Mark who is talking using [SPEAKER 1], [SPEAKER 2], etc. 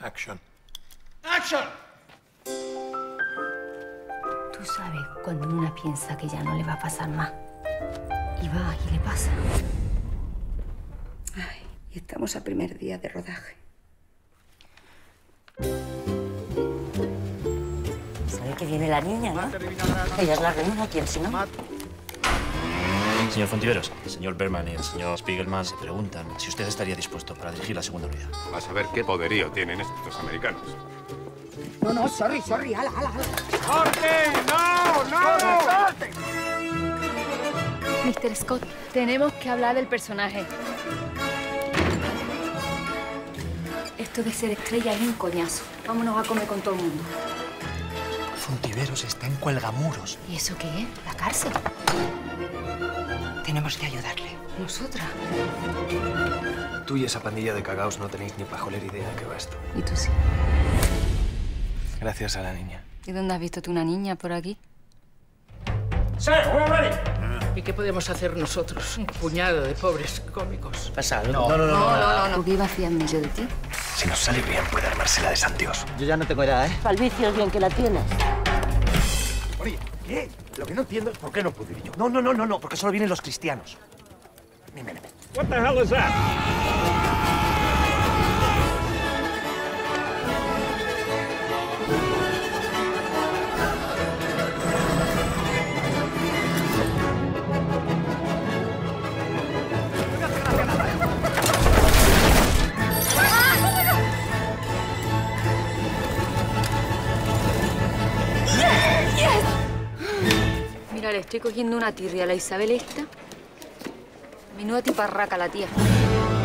[SPEAKER 1] Action.
[SPEAKER 2] ¡Action!
[SPEAKER 3] Tú sabes cuando una piensa que ya no le va a pasar más. Y va y le pasa. Ay, y estamos a primer día de rodaje.
[SPEAKER 4] Sabe que viene la niña, ¿no? Ella es la reina, ¿quién si no?
[SPEAKER 5] Señor Fontiveros, el señor Berman y el señor Spiegelman se preguntan si usted estaría dispuesto para dirigir la segunda unidad.
[SPEAKER 6] Vas a ver qué poderío tienen estos americanos.
[SPEAKER 4] No, sorry, ala.
[SPEAKER 6] ¡Corte! ¡No!
[SPEAKER 3] Mr. Scott, tenemos que hablar del personaje. Esto de ser estrella es un coñazo. Vámonos a comer con todo el mundo.
[SPEAKER 5] Fontiveros está en Cuelgamuros.
[SPEAKER 3] ¿Y eso qué es? ¿La cárcel?
[SPEAKER 4] Tenemos que ayudarle.
[SPEAKER 3] ¿Nosotras?
[SPEAKER 1] Tú y esa pandilla de cagaos no tenéis ni pajolera idea de qué va esto.
[SPEAKER 3] ¿Y tú sí?
[SPEAKER 1] Gracias a la niña.
[SPEAKER 3] ¿Y dónde has visto tú una niña por aquí?
[SPEAKER 2] ¿Y qué podemos hacer nosotros? Un puñado de pobres cómicos.
[SPEAKER 5] ¿Pasa algo?
[SPEAKER 3] ¿Tú qué ibas a fiarme yo de ti?
[SPEAKER 1] Si nos sale bien, puede armársela de San Dios.
[SPEAKER 5] Yo ya no tengo edad, ¿eh?
[SPEAKER 4] Palvicio es bien que la tienes.
[SPEAKER 7] Oye, ¿qué? Lo que no entiendo es por qué no puedo ir yo. No, porque solo vienen los cristianos. Dime.
[SPEAKER 6] What the hell is that?
[SPEAKER 3] Mira, le estoy cogiendo una tirria a la Isabel esta. Menuda tiparraca la tía.